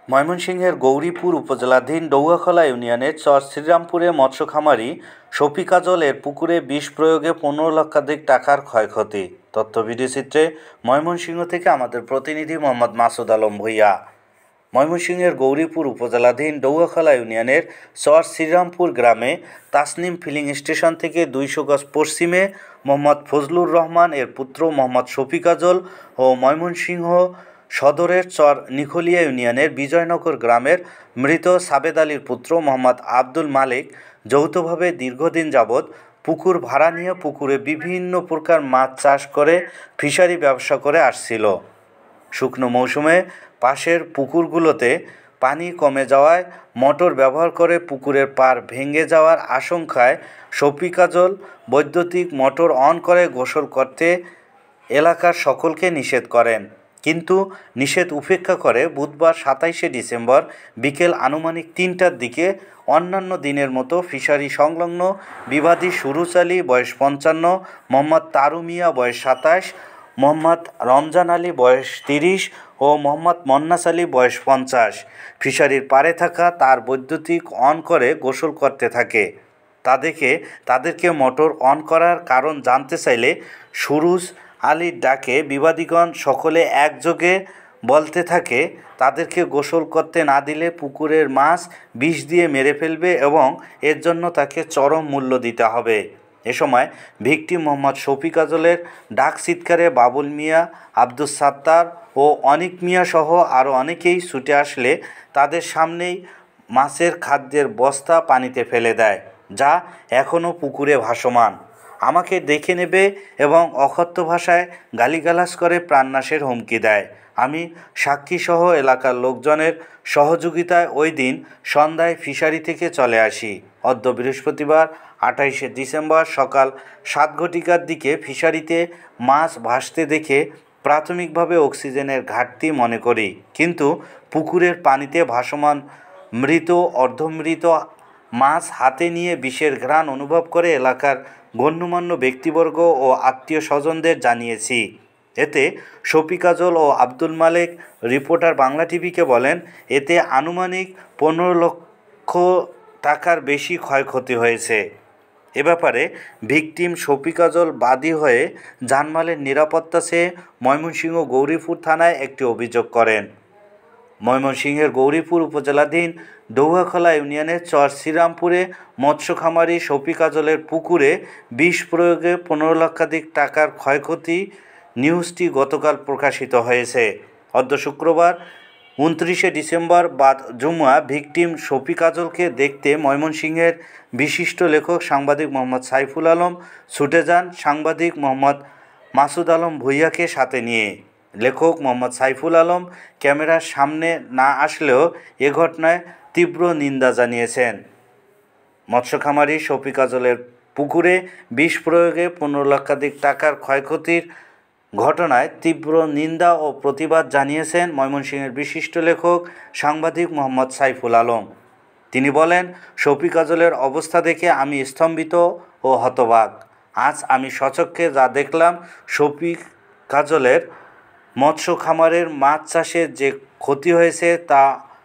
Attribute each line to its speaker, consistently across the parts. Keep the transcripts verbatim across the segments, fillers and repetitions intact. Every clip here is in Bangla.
Speaker 1: ময়মনসিংহের গৌরীপুর উপজেলাধীন ডৌয়াখলা ইউনিয়নের চর শ্রীরামপুরে মৎস্য খামারি শফি কাজল এর পুকুরে বিষ প্রয়োগে পনেরো লক্ষাধিক টাকার ক্ষয়ক্ষতি। তথ্য ভিডিওচিত্রে ময়মনসিংহ থেকে আমাদের প্রতিনিধি মোহাম্মদ মাসুদ আলম ভূঁইয়া। ময়মনসিংহের গৌরীপুর উপজেলাধীন ডৌয়াখলা ইউনিয়নের চর শ্রীরামপুর গ্রামে তাসনিম ফিলিং স্টেশন থেকে দুইশো গজ পশ্চিমে মোহাম্মদ ফজলুর রহমান এর পুত্র মোহাম্মদ শফি কাজল ও ময়মনসিংহ সদরের চর নিখলিয়া ইউনিয়নের বিজয়নগর গ্রামের মৃত সাবেদ আলীর পুত্র মোহাম্মদ আব্দুল মালিক যৌথভাবে দীর্ঘদিন যাবৎ পুকুর ভাড়া নিয়ে পুকুরে বিভিন্ন প্রকার মাছ চাষ করে ফিশারি ব্যবসা করে আসছিল। শুকনো মৌসুমে পাশের পুকুরগুলোতে পানি কমে যাওয়ায় মোটর ব্যবহার করে পুকুরের পাড় ভেঙে যাওয়ার আশঙ্কায় শফি কাজল বৈদ্যুতিক মোটর অন করে গোসল করতে এলাকার সকলকে নিষেধ করেন। কিন্তু নিষেধ উপেক্ষা করে বুধবার সাতাইশে ডিসেম্বর বিকেল আনুমানিক তিনটার দিকে অন্যান্য দিনের মতো ফিশারি সংলগ্ন বিবাদী সুরুজ আলী বয়স পঞ্চান্ন, মোহাম্মদ তারু মিয়া বয়স সাতাশ, মোহাম্মদ রমজান আলী বয়স তিরিশ ও মোহাম্মদ মন্নাস আলী বয়স পঞ্চাশ ফিশারির পাড়ে থাকা তার বৈদ্যুতিক অন করে গোসল করতে থাকে। তা দেখে তাদেরকে মোটর অন করার কারণ জানতে চাইলে সুরুজ আলীর ডাকে বিবাদীগণ সকলে একযোগে বলতে থাকে তাদেরকে গোসল করতে না দিলে পুকুরের মাছ বিষ দিয়ে মেরে ফেলবে এবং এর জন্য তাকে চরম মূল্য দিতে হবে। এ সময় ভিকটিম মোহাম্মদ শফি কাজলের ডাক চিৎকারে বাবুল মিয়া, আব্দুস সাত্তার ও অনিক মিয়া সহ আরও অনেকেই ছুটে আসলে তাদের সামনেই মাছের খাদ্যের বস্তা পানিতে ফেলে দেয়, যা এখনও পুকুরে ভাসমান। আমাকে দেখে নেবে এবং অকথ্য ভাষায় গালিগালাজ করে প্রাণনাশের হুমকি দেয়। আমি সাক্ষীসহ এলাকার লোকজনের সহযোগিতায় ওই দিন সন্ধ্যায় ফিশারি থেকে চলে আসি। অদ্য বৃহস্পতিবার আঠাইশে ডিসেম্বর সকাল সাত ঘটিকার দিকে ফিশারিতে মাছ ভাসতে দেখে প্রাথমিকভাবে অক্সিজেনের ঘাটতি মনে করি, কিন্তু পুকুরের পানিতে ভাসমান মৃত অর্ধমৃত মাছ হাতে নিয়ে বিষের ঘ্রাণ অনুভব করে এলাকার গণ্যমান্য ব্যক্তিবর্গ ও আত্মীয় স্বজনদের জানিয়েছি। এতে শফি কাজল ও আব্দুল মালিক রিপোর্টার বাংলা টিভিকে বলেন, এতে আনুমানিক পনেরো লক্ষ টাকার বেশি ক্ষয়ক্ষতি হয়েছে। এ ব্যাপারে ভিকটিম শফি কাজল বাদী হয়ে জানমালের নিরাপত্তা চেয়ে ময়মনসিংহ গৌরীপুর থানায় একটি অভিযোগ করেন। ময়মনসিংহের গৌরীপুর উপজেলাধীন ডৌয়াখলা ইউনিয়নের চর শ্রীরামপুরে মৎস্য খামারি শফি কাজলের পুকুরে বিষ প্রয়োগে পনেরো লক্ষাধিক টাকার ক্ষয়ক্ষতি নিউজটি গতকাল প্রকাশিত হয়েছে। অদ্য শুক্রবার উনত্রিশে ডিসেম্বর বাদ জুমা ভিকটিম শফি কাজলকে দেখতে ময়মনসিংহের বিশিষ্ট লেখক সাংবাদিক মোহাম্মদ সাইফুল আলম ছুটে যান সাংবাদিক মোহাম্মদ মাসুদ আলম ভূঁইয়াকে সাথে নিয়ে। লেখক মোহাম্মদ সাইফুল আলম ক্যামেরার সামনে না আসলেও এ ঘটনায় তীব্র নিন্দা জানিয়েছেন। মৎস্য খামারি শফি কাজলের পুকুরে বিষ প্রয়োগে পনেরো লক্ষাধিক টাকার ক্ষয়ক্ষতির ঘটনায় তীব্র নিন্দা ও প্রতিবাদ জানিয়েছেন ময়মনসিংহের বিশিষ্ট লেখক সাংবাদিক মোহাম্মদ সাইফুল আলম। তিনি বলেন, শফি কাজলের অবস্থা দেখে আমি স্তম্ভিত ও হতবাক। আজ আমি স্বচক্ষে যা দেখলাম, শফি কাজলের মৎস্য খামারের মাছ চাষে যে ক্ষতি হয়েছে তা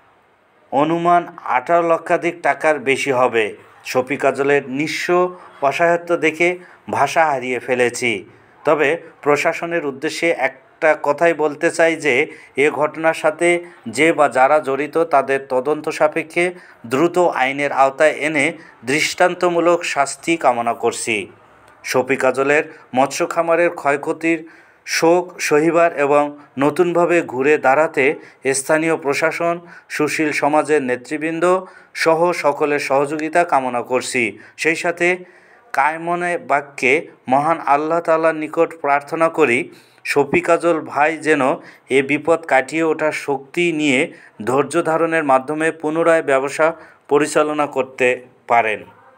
Speaker 1: অনুমান আঠারো লক্ষাধিক টাকার বেশি হবে। শফি কাজলের নিঃস্ব অসহায়ত্ব দেখে ভাষা হারিয়ে ফেলেছি। তবে প্রশাসনের উদ্দেশ্যে একটা কথাই বলতে চাই যে এ ঘটনার সাথে যে বা যারা জড়িত তাদের তদন্ত সাপেক্ষে দ্রুত আইনের আওতায় এনে দৃষ্টান্তমূলক শাস্তি কামনা করছি। শফি কাজলের মৎস্য খামারের ক্ষয়ক্ষতির শোক সহিবার এবং নতুনভাবে ঘুরে দাঁড়াতে স্থানীয় প্রশাসন, সুশীল সমাজের নেতৃবৃন্দ সহ সকলের সহযোগিতা কামনা করছি। সেই সাথে কায়মনে বাক্যে মহান আল্লাহ তাআলার নিকট প্রার্থনা করি, শফি কাজল ভাই যেন এ বিপদ কাটিয়ে ওঠার শক্তি নিয়ে ধৈর্য ধারণের মাধ্যমে পুনরায় ব্যবসা পরিচালনা করতে পারেন।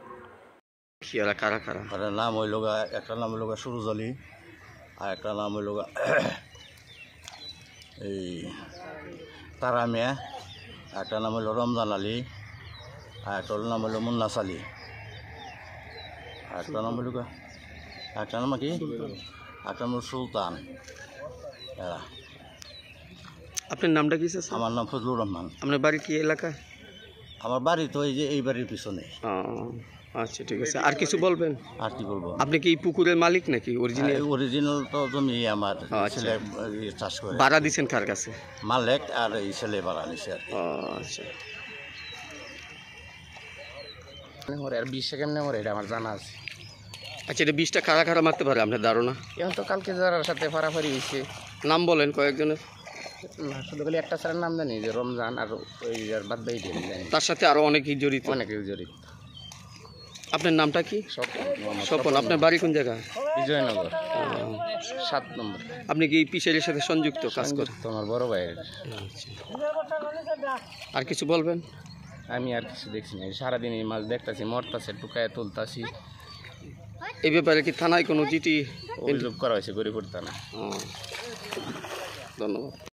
Speaker 2: কারা কারা নাম হইল একটা নাম হইল সুরুজ আলী, আর একটা নাম হইল এই তারা মিয়া, একটা নাম হইল রমজান আলী, আর একটা নাম হইল মুন্নাস আলী, একটা নাম হইল একটা নাম কি একটা নাম সুলতান। এরা
Speaker 3: আপনার নামটা কি স্যার?
Speaker 2: আমার নাম ফজলুর রহমান।
Speaker 3: আপনার বাড়ি কি এলাকায়?
Speaker 2: আমার বাড়ি তো এই যে এই বাড়ির পিছনে।
Speaker 3: ও, আচ্ছা ঠিক আছে। আর কিছু বলবেন?
Speaker 2: আর কি বলবো,
Speaker 3: আপনি কি এই পুকুরের মালিক নাকি অরিজিনাল?
Speaker 2: অরিজিনাল তো জমি আমার
Speaker 3: আচ্ছা।
Speaker 2: ছেলে এই চাষ করে।
Speaker 3: ভাড়া দিচ্ছেন কার কাছে?
Speaker 2: মালিক আর এই ছেলে ভাড়া নিছে আর কি।
Speaker 3: ও, আচ্ছা।
Speaker 4: মরে আর বিশ কেমনে মরে এটা আমার জানা আছে।
Speaker 3: আচ্ছা, এটা বিষটা খাড়া খাড়া মারতে পারে আপনার ধারণা?
Speaker 4: এখন তো কালকে যার সাথে ফাড়াফাড়ি হয়েছে,
Speaker 3: নাম বলেন কয়েকজনের।
Speaker 4: না শুধু খালি একটা স্যারের নাম জানি যে রমজান, আর ওই আর বাদ বাই জানি
Speaker 3: তার সাথে আরো অনেকেই জড়িত।
Speaker 4: অনেকে জড়িত।
Speaker 3: আপনার নামটা কি?
Speaker 4: স্বপন।
Speaker 3: স্বপন। আপনার বাড়ি কোন জায়গায়?
Speaker 4: বিজয়নগর সাত নম্বর।
Speaker 3: আপনি কি এই পিসারের সাথে সংযুক্ত কাজ করেন?
Speaker 4: তোমার বড় ভাইয়ের।
Speaker 3: আর কিছু বলবেন?
Speaker 4: আমি আর কিছু দেখছি না, সারাদিন এই মাছ দেখতেছি, মরতাছে, টুকায় তুলতাছি।
Speaker 3: এই ব্যাপারে কি থানায় কোনো চিঠি
Speaker 4: অভিযোগ করা হয়েছে গরিব না?
Speaker 3: ধন্যবাদ।